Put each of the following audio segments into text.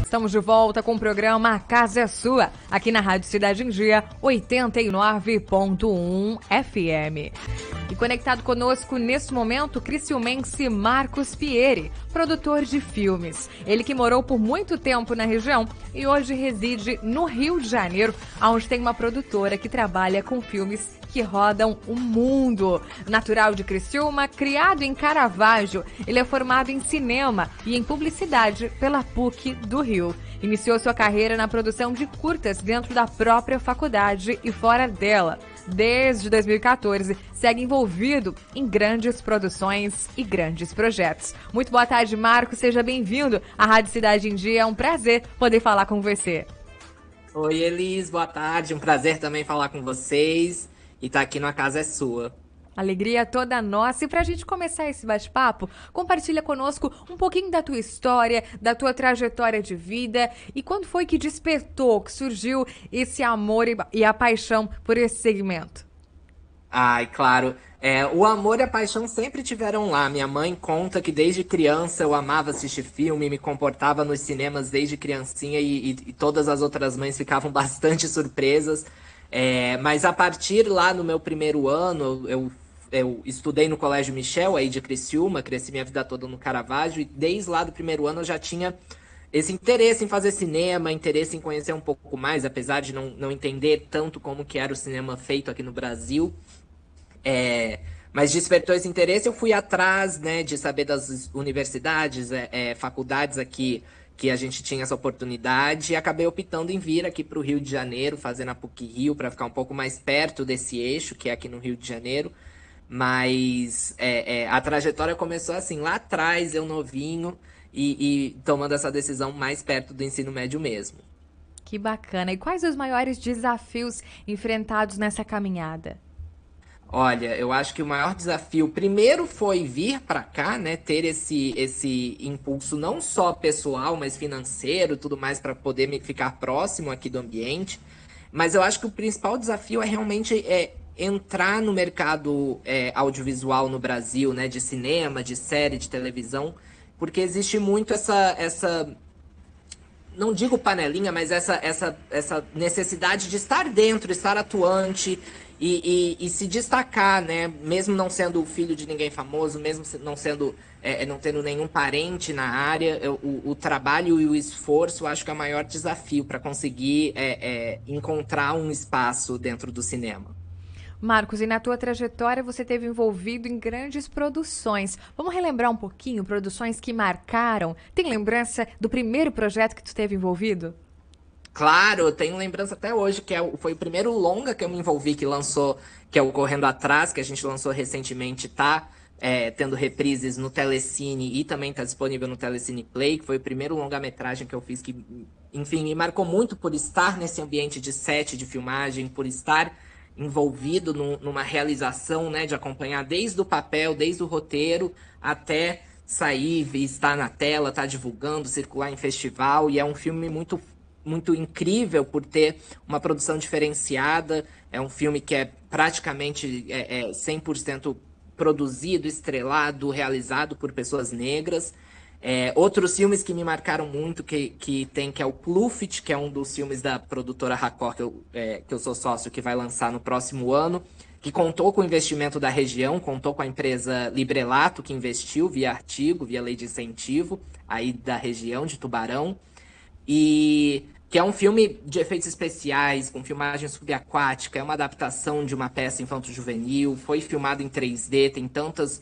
Estamos de volta com o programa A Casa é Sua, aqui na Rádio Cidade em Dia, 89.1 FM. E conectado conosco neste momento, o criciumense Marcos Pieri, produtor de filmes. Ele que morou por muito tempo na região e hoje reside no Rio de Janeiro, onde tem uma produtora que trabalha com filmes que rodam o mundo. Natural de Criciúma, criado em Caravaggio, ele é formado em cinema e em publicidade pela PUC do Rio. Iniciou sua carreira na produção de curtas dentro da própria faculdade e fora dela. Desde 2014, segue envolvido em grandes produções e grandes projetos. Muito boa tarde, Marcos. Seja bem-vindo à Rádio Cidade em Dia. É um prazer poder falar com você. Oi, Elis. Boa tarde. Um prazer também falar com vocês. E tá aqui no A Casa é Sua. Alegria toda nossa. E pra gente começar esse bate-papo, compartilha conosco um pouquinho da tua história, da tua trajetória de vida e quando foi que despertou, que surgiu esse amor e a paixão por esse segmento. Ai, claro. O amor e a paixão sempre tiveram lá. Minha mãe conta que desde criança eu amava assistir filme, me comportava nos cinemas desde criancinha e todas as outras mães ficavam bastante surpresas. Mas a partir lá no meu primeiro ano, eu estudei no Colégio Michel, aí de Criciúma, cresci minha vida toda no Caravaggio, e desde lá do primeiro ano eu já tinha esse interesse em fazer cinema, interesse em conhecer um pouco mais, apesar de não entender tanto como que era o cinema feito aqui no Brasil. Mas despertou esse interesse, eu fui atrás, né, de saber das universidades, faculdades aqui, que a gente tinha essa oportunidade, e acabei optando em vir aqui para o Rio de Janeiro, fazendo a PUC Rio, para ficar um pouco mais perto desse eixo, que é aqui no Rio de Janeiro. Mas a trajetória começou assim, lá atrás, eu novinho, e tomando essa decisão mais perto do ensino médio mesmo. Que bacana. E quais os maiores desafios enfrentados nessa caminhada? Olha, eu acho que o maior desafio primeiro foi vir para cá, né, ter esse impulso não só pessoal, mas financeiro, tudo mais para poder me ficar próximo aqui do ambiente. Mas eu acho que o principal desafio é realmente entrar no mercado audiovisual no Brasil, né, de cinema, de série, de televisão, porque existe muito essa não digo panelinha, mas essa necessidade de estar dentro, estar atuante e se destacar, né? Mesmo não sendo filho de ninguém famoso, mesmo não sendo, não tendo nenhum parente na área, o trabalho e o esforço, eu acho que é o maior desafio para conseguir encontrar um espaço dentro do cinema. Marcos, e na tua trajetória você esteve envolvido em grandes produções. Vamos relembrar um pouquinho, produções que marcaram? Tem lembrança do primeiro projeto que tu esteve envolvido? Claro, eu tenho lembrança até hoje, que foi o primeiro longa que eu me envolvi, que lançou, que é o Correndo Atrás, que a gente lançou recentemente, tendo reprises no Telecine e também tá disponível no Telecine Play, que foi o primeiro longa-metragem que eu fiz que, enfim, me marcou muito por estar nesse ambiente de set, de filmagem, por estar envolvido numa realização, né, de acompanhar desde o papel, desde o roteiro, até sair e estar na tela, estar divulgando, circular em festival, e é um filme muito, muito incrível por ter uma produção diferenciada, é um filme que é praticamente 100% produzido, estrelado, realizado por pessoas negras. Outros filmes que me marcaram muito, que é o Clufit, que é um dos filmes da produtora Racor, que eu sou sócio, que vai lançar no próximo ano, que contou com o investimento da região, contou com a empresa Librelato, que investiu via artigo, via lei de incentivo, aí da região de Tubarão, e que é um filme de efeitos especiais, com filmagem subaquática, é uma adaptação de uma peça infanto-juvenil, foi filmado em 3D, tem tantas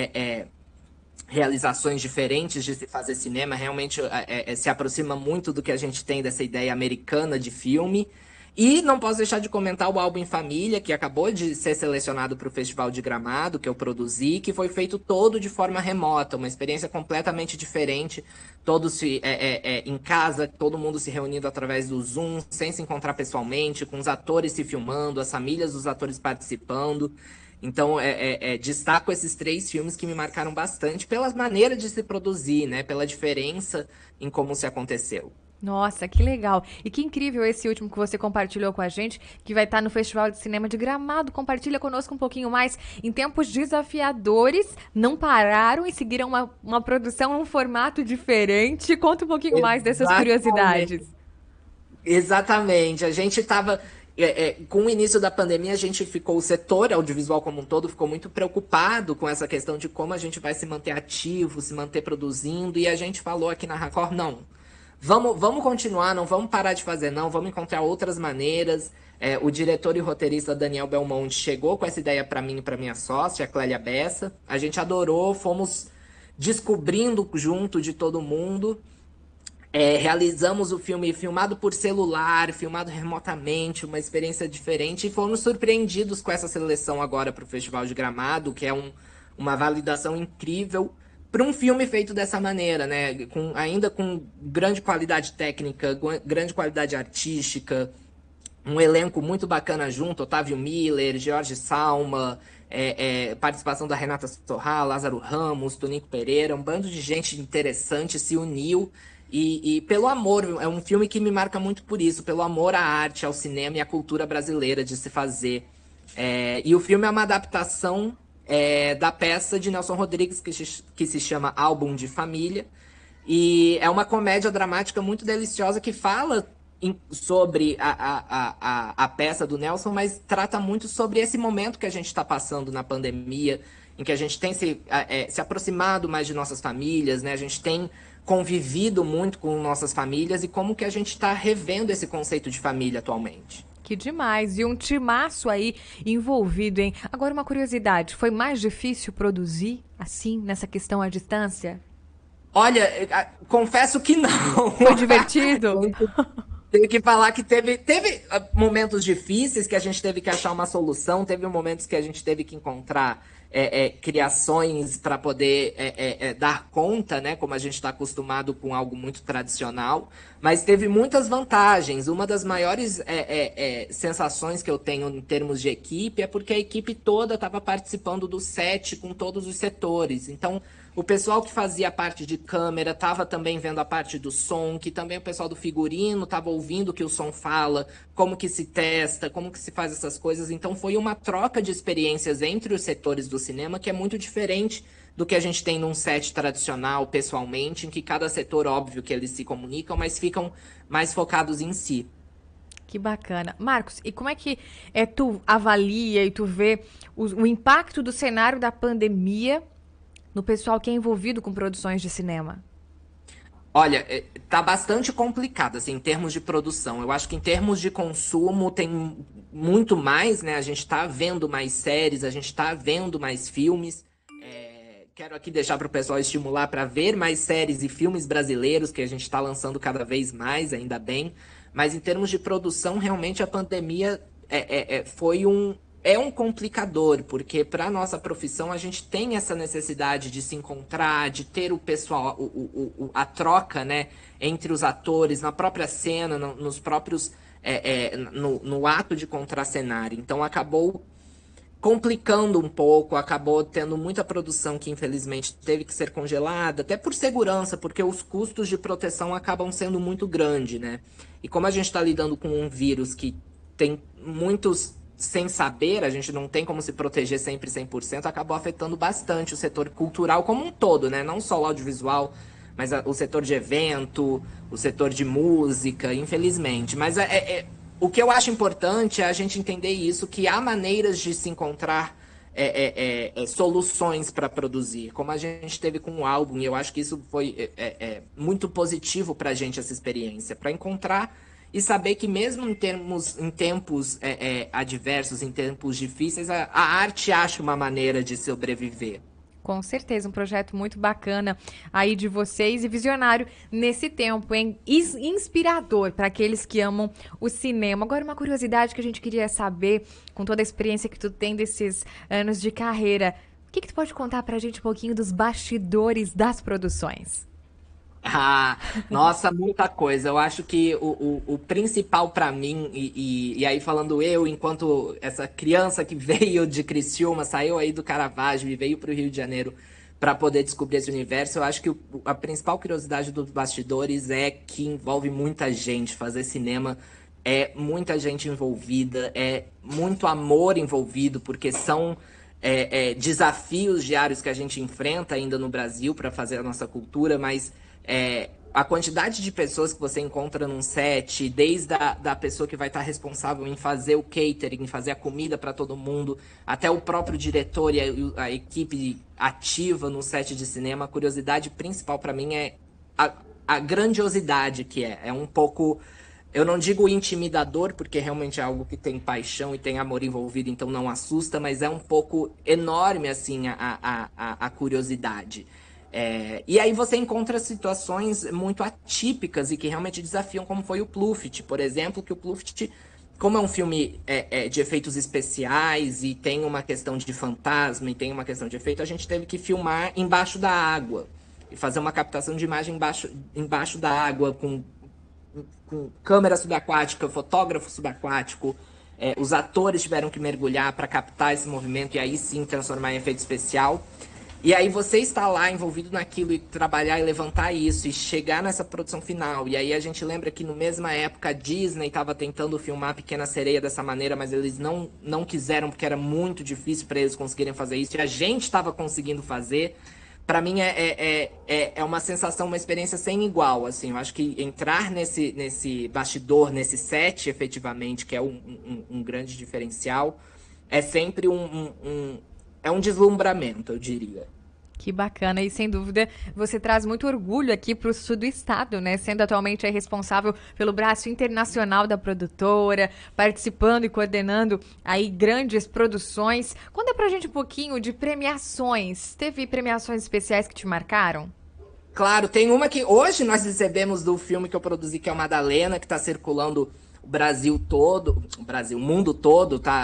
realizações diferentes de se fazer cinema, realmente se aproxima muito do que a gente tem dessa ideia americana de filme. E não posso deixar de comentar o álbum em Família, que acabou de ser selecionado para o Festival de Gramado, que eu produzi, que foi feito todo de forma remota, uma experiência completamente diferente, todos em casa, todo mundo se reunindo através do Zoom, sem se encontrar pessoalmente, com os atores se filmando, as famílias dos atores participando. Então, destaco esses 3 filmes que me marcaram bastante pela maneira de se produzir, né? Pela diferença em como se aconteceu. Nossa, que legal. E que incrível esse último que você compartilhou com a gente, que vai estar no Festival de Cinema de Gramado. Compartilha conosco um pouquinho mais. Em tempos desafiadores, não pararam e seguiram uma produção, um formato diferente. Conta um pouquinho mais dessas Exatamente. curiosidades. Exatamente. A gente estava. Com o início da pandemia, a gente ficou, o setor audiovisual como um todo ficou muito preocupado com essa questão de como a gente vai se manter ativo, se manter produzindo, e a gente falou aqui na Racor, não. Vamos continuar, não vamos parar de fazer, não, vamos encontrar outras maneiras. O diretor e roteirista Daniel Belmonte chegou com essa ideia para mim e para minha sócia, a Clélia Bessa. A gente adorou, fomos descobrindo junto de todo mundo. Realizamos o filme filmado por celular, filmado remotamente, uma experiência diferente, e fomos surpreendidos com essa seleção agora para o Festival de Gramado, que é uma validação incrível para um filme feito dessa maneira, né? Ainda com grande qualidade técnica, grande qualidade artística, um elenco muito bacana junto, Otávio Miller, Jorge Salma, participação da Renata Sorrah, Lázaro Ramos, Tonico Pereira, um bando de gente interessante se uniu e pelo amor, é um filme que me marca muito por isso, pelo amor à arte, ao cinema e à cultura brasileira de se fazer. E o filme é uma adaptação da peça de Nelson Rodrigues que se chama Álbum de Família, e é uma comédia dramática muito deliciosa que fala sobre a peça do Nelson, mas trata muito sobre esse momento que a gente está passando na pandemia, em que a gente tem se aproximado mais de nossas famílias, né? A gente tem convivido muito com nossas famílias e como que a gente está revendo esse conceito de família atualmente. Que demais. E um timaço aí envolvido, hein? Agora, uma curiosidade: foi mais difícil produzir assim, nessa questão à distância? Olha, confesso que não. Foi divertido? Tenho que falar que teve momentos difíceis que a gente teve que achar uma solução, teve momentos que a gente teve que encontrar criações para poder dar conta, né? Como a gente está acostumado com algo muito tradicional, mas teve muitas vantagens. Uma das maiores sensações que eu tenho em termos de equipe é porque a equipe toda estava participando do set com todos os setores. Então, o pessoal que fazia a parte de câmera estava também vendo a parte do som, que também o pessoal do figurino estava ouvindo o que o som fala, como que se testa, como que se faz essas coisas. Então foi uma troca de experiências entre os setores do cinema que é muito diferente do que a gente tem num set tradicional, pessoalmente, em que cada setor, óbvio que eles se comunicam, mas ficam mais focados em si. Que bacana. Marcos, e como é que tu avalia e tu vê o impacto do cenário da pandemia no pessoal que é envolvido com produções de cinema? Olha, tá bastante complicado, assim, em termos de produção. Eu acho que em termos de consumo tem muito mais, né? A gente tá vendo mais séries, a gente tá vendo mais filmes. Quero aqui deixar para o pessoal estimular para ver mais séries e filmes brasileiros, que a gente está lançando cada vez mais, ainda bem. Mas em termos de produção, realmente a pandemia foi um complicador, porque para a nossa profissão a gente tem essa necessidade de se encontrar, de ter o pessoal, a troca, né, entre os atores, na própria cena, nos próprios. No ato de contracenar. Então acabou complicando um pouco, acabou tendo muita produção que infelizmente teve que ser congelada, até por segurança, porque os custos de proteção acabam sendo muito grandes, né? E como a gente está lidando com um vírus que tem muitos sem saber, a gente não tem como se proteger sempre 100%, acabou afetando bastante o setor cultural como um todo, né? Não só o audiovisual, mas o setor de evento, o setor de música, infelizmente. Mas o que eu acho importante é a gente entender isso, que há maneiras de se encontrar soluções para produzir, como a gente teve com o álbum, e eu acho que isso foi muito positivo para a gente, essa experiência, para encontrar e saber que mesmo em tempos adversos, em tempos difíceis, a arte acha uma maneira de sobreviver. Com certeza, um projeto muito bacana aí de vocês e visionário nesse tempo, hein? Inspirador para aqueles que amam o cinema. Agora, uma curiosidade que a gente queria saber, com toda a experiência que tu tem desses anos de carreira, o que tu pode contar pra gente um pouquinho dos bastidores das produções? Ah, nossa, muita coisa. Eu acho que o principal para mim, e aí falando eu, enquanto essa criança que veio de Criciúma, saiu aí do Caravaggio e veio para o Rio de Janeiro para poder descobrir esse universo. Eu acho que a principal curiosidade dos bastidores é que envolve muita gente. Fazer cinema é muita gente envolvida, é muito amor envolvido, porque são desafios diários que a gente enfrenta ainda no Brasil para fazer a nossa cultura, mas a quantidade de pessoas que você encontra num set, desde da pessoa que vai estar responsável em fazer o catering, em fazer a comida para todo mundo, até o próprio diretor e a equipe ativa no set de cinema, a curiosidade principal para mim é a grandiosidade que é. É um pouco, eu não digo intimidador, porque realmente é algo que tem paixão e tem amor envolvido, então não assusta, mas é um pouco enorme, assim, a curiosidade. E aí você encontra situações muito atípicas e que realmente desafiam, como foi o Pluft, por exemplo, que o Pluft, como é um filme de efeitos especiais e tem uma questão de fantasma e tem uma questão de efeito, a gente teve que filmar embaixo da água e fazer uma captação de imagem embaixo da água com câmera subaquática, fotógrafo subaquático. Os atores tiveram que mergulhar para captar esse movimento e aí sim transformar em efeito especial. E aí você está lá envolvido naquilo e trabalhar e levantar isso e chegar nessa produção final. E aí a gente lembra que no mesma época a Disney estava tentando filmar a Pequena Sereia dessa maneira, mas eles não quiseram porque era muito difícil para eles conseguirem fazer isso. E a gente estava conseguindo fazer. Para mim é uma sensação, uma experiência sem igual, assim. Eu acho que entrar nesse bastidor, nesse set, efetivamente, que é um grande diferencial, é sempre é um deslumbramento, eu diria. Que bacana, e sem dúvida você traz muito orgulho aqui para o sul do estado, né? Sendo atualmente aí responsável pelo braço internacional da produtora, participando e coordenando aí grandes produções. Conta pra gente um pouquinho de premiações. Teve premiações especiais que te marcaram? Claro, tem uma que hoje nós recebemos do filme que eu produzi, que é o Madalena, que está circulando o Brasil todo, o mundo todo, tá?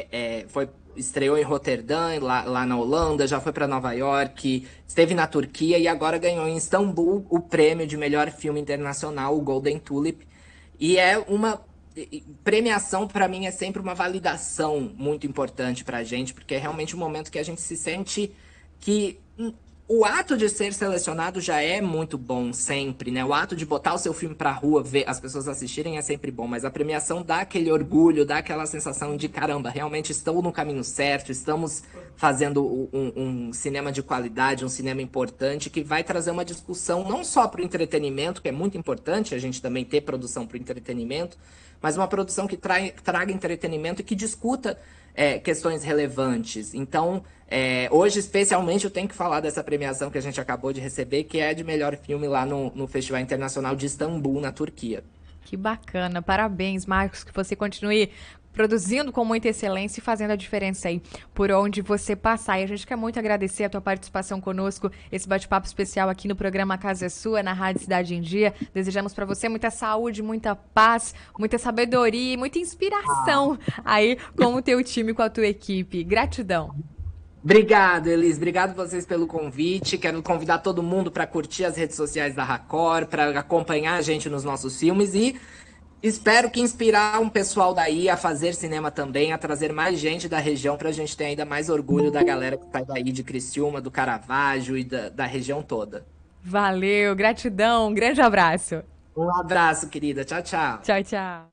Estreou em Roterdã, lá na Holanda, já foi para Nova York, esteve na Turquia e agora ganhou em Istambul o prêmio de melhor filme internacional, o Golden Tulip. E é uma premiação, para mim, é sempre uma validação muito importante para a gente, porque é realmente um momento que a gente se sente que o ato de ser selecionado já é muito bom sempre, né? O ato de botar o seu filme pra rua, ver as pessoas assistirem é sempre bom, mas a premiação dá aquele orgulho, dá aquela sensação de caramba, realmente estou no caminho certo, estamos fazendo um cinema de qualidade, um cinema importante que vai trazer uma discussão não só para o entretenimento, que é muito importante a gente também ter produção para o entretenimento, mas uma produção que traga entretenimento e que discuta questões relevantes. Então, hoje, especialmente, eu tenho que falar dessa premiação que a gente acabou de receber, que é de melhor filme lá no Festival Internacional de Istambul, na Turquia. Que bacana, parabéns, Marcos, que você continue produzindo com muita excelência e fazendo a diferença aí por onde você passar. E a gente quer muito agradecer a tua participação conosco, esse bate-papo especial aqui no programa Casa é Sua, na Rádio Cidade em Dia. Desejamos para você muita saúde, muita paz, muita sabedoria e muita inspiração aí com o teu time, com a tua equipe. Gratidão. Obrigado, Elis. Obrigado vocês pelo convite. Quero convidar todo mundo para curtir as redes sociais da Racor, para acompanhar a gente nos nossos filmes e espero que inspirar um pessoal daí a fazer cinema também, a trazer mais gente da região para a gente ter ainda mais orgulho da galera que está daí de Criciúma, do Caravaggio e da região toda. Valeu, gratidão, um grande abraço. Um abraço, querida. Tchau, tchau. Tchau, tchau.